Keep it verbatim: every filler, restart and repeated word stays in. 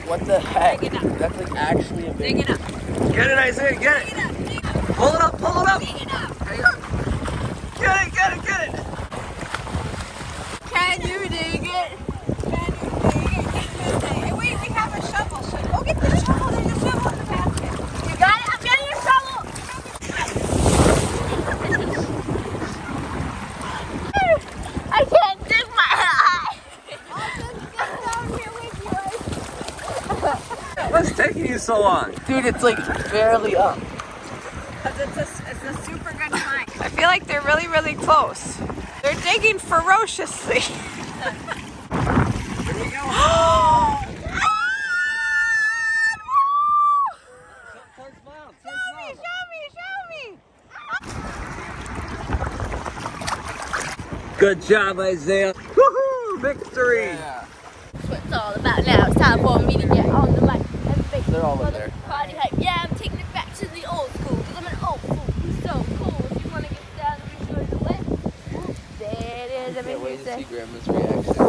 What the heck? Dig it up. That's like actually a big. Dig it up. Get it, Isaiah, get it. Dig it up. Dig it up. Pull it up, pull it up. Dig it up. There you go. Get it, get it, get it. Can you dig it? Can you dig it? Hey, wait, we have a shovel. Should go get the shovel. There's a shovel in the basket. You got it? I'm getting your shovel. I can't dig my eye. I'll just get down here with you. What's taking you so long? Dude, it's like barely up. Because it's a, it's a super good find. I feel like they're really, really close. They're digging ferociously. Here we go. Show me, show me, show me. Good job, Isaiah. Woohoo! Victory! Yeah. That's what it's all about now. It's time for me to get on the mic and make They're all in the there. party hype. Yeah, I'm taking it back to the old school because I'm an old fool who's so cool. If you want to get down, we show you the way. Whoop, there it is. Can't wait to Everything see you say. Grandma's reaction.